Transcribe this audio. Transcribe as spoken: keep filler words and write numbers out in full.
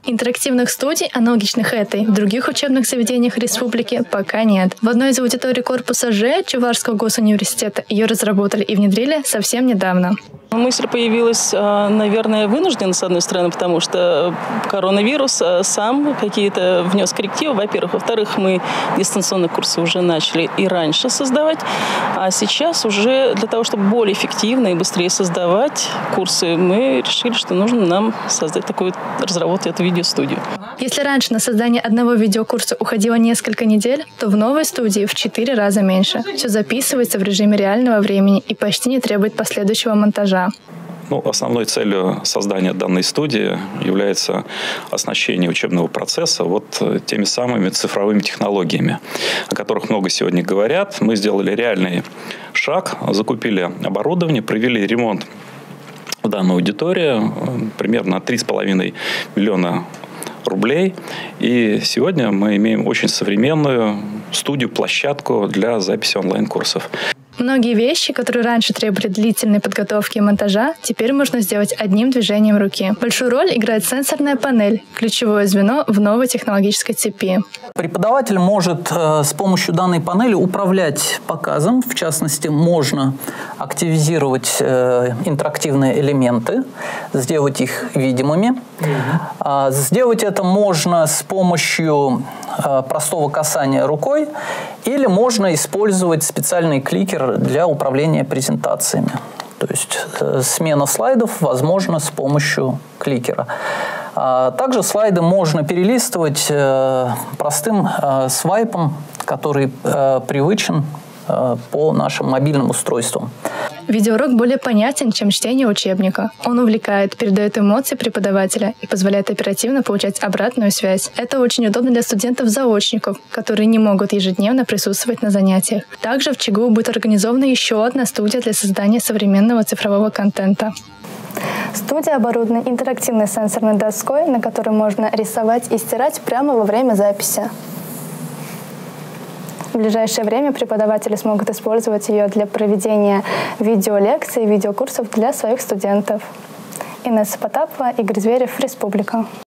Интерактивных студий, аналогичных этой, в других учебных заведениях республики пока нет. В одной из аудиторий корпуса Ж Чувашского госуниверситета ее разработали и внедрили совсем недавно. Мысль появилась, наверное, вынуждена, с одной стороны, потому что коронавирус сам какие-то внес коррективы, во-первых. Во-вторых, мы дистанционные курсы уже начали и раньше создавать, а сейчас уже для того, чтобы более эффективно и быстрее создавать курсы, мы решили, что нужно нам создать такую, разработать эту видеостудию. Если раньше на создание одного видеокурса уходило несколько недель, то в новой студии в четыре раза меньше. Все записывается в режиме реального времени и почти не требует последующего монтажа. Ну, основной целью создания данной студии является оснащение учебного процесса вот теми самыми цифровыми технологиями, о которых много сегодня говорят. Мы сделали реальный шаг, закупили оборудование, провели ремонт в данной аудитории, примерно три с половиной миллиона рублей. И сегодня мы имеем очень современную студию, площадку для записи онлайн-курсов. Многие вещи, которые раньше требовали длительной подготовки и монтажа, теперь можно сделать одним движением руки. Большую роль играет сенсорная панель, ключевое звено в новой технологической цепи. Преподаватель может э, с помощью данной панели управлять показом. В частности, можно активизировать э, интерактивные элементы, сделать их видимыми. Mm-hmm. э, сделать это можно с помощью э, простого касания рукой, или можно использовать специальный кликер для управления презентациями. То есть э, смена слайдов возможна с помощью кликера. А также слайды можно перелистывать э, простым э, свайпом, который э, привычен э, по нашим мобильным устройствам. Видеоурок более понятен, чем чтение учебника. Он увлекает, передает эмоции преподавателя и позволяет оперативно получать обратную связь. Это очень удобно для студентов-заочников, которые не могут ежедневно присутствовать на занятиях. Также в ЧГУ будет организована еще одна студия для создания современного цифрового контента. Студия оборудована интерактивной сенсорной доской, на которой можно рисовать и стирать прямо во время записи. В ближайшее время преподаватели смогут использовать ее для проведения видеолекций и видеокурсов для своих студентов. Инесса Потапова, Игорь Зверев, Республика.